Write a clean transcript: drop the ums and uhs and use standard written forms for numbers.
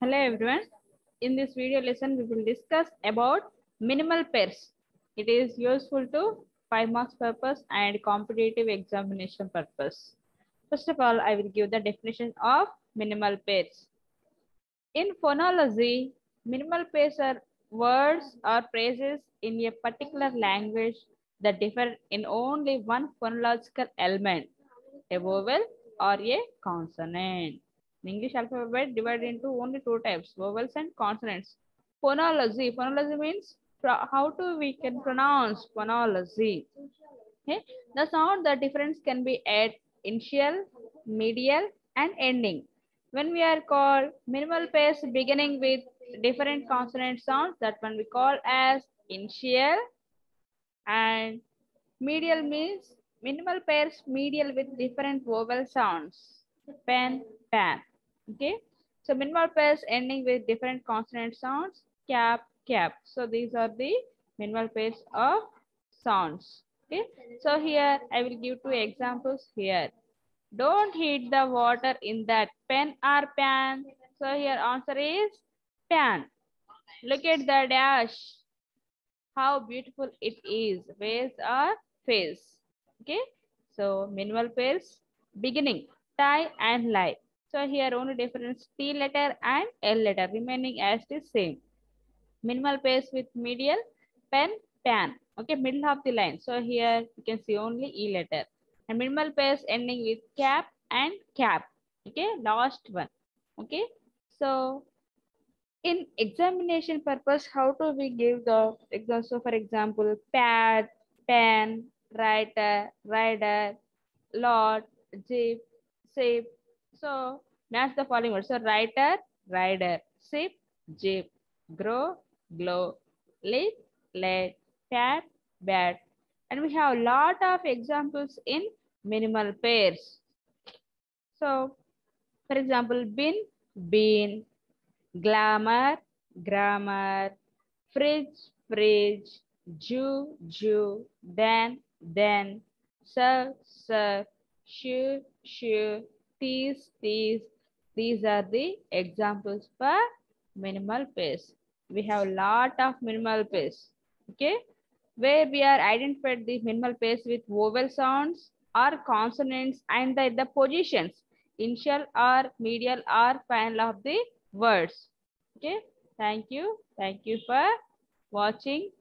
Hello everyone. In this video lesson, we will discuss about minimal pairs. It is useful to 5 marks purpose and competitive examination purpose. First of all, I will give the definition of minimal pairs. In phonology, minimal pairs are words or phrases in a particular language that differ in only one phonological element, a vowel or a consonant. The English alphabet divided into only two types, vowels and consonants. Phonology means how to we can pronounce phonology. Okay? The sound, the difference can be at initial, medial, and ending. When we are called minimal pairs beginning with different consonant sounds, that one we call as initial, and medial means minimal pairs medial with different vowel sounds. Pen, pan. Okay. So minimal pairs ending with different consonant sounds. Cap, cap. So these are the minimal pairs of sounds. Okay. So here I will give two examples here. Don't heat the water in that pen or pan. So here answer is pan. Look at the dash. How beautiful it is. Where's our face? Okay. So minimal pairs beginning tie and lie. So here only difference T letter and L letter remaining as the same. Minimal pairs with medial pen pan. Okay, middle of the line. So here you can see only E letter. And minimal pairs ending with cap and cap. Okay, last one. Okay. So in examination purpose, how do we give the example? So for example, pad, pen, writer, rider, lot, jeep, ship. So match the following words. So writer, rider, ship, jeep, grow, glow, lit, lead, cat, bat. And we have a lot of examples in minimal pairs. So for example, bin, bean, glamour, grammar, fridge, fridge, Jew, Jew, then, sir, sir, shoe, shoe, these, these. These are the examples for minimal pairs. We have a lot of minimal pairs. Okay, where we are identified the minimal pairs with vowel sounds or consonants and the positions, initial or medial or final of the words. Okay, thank you for watching.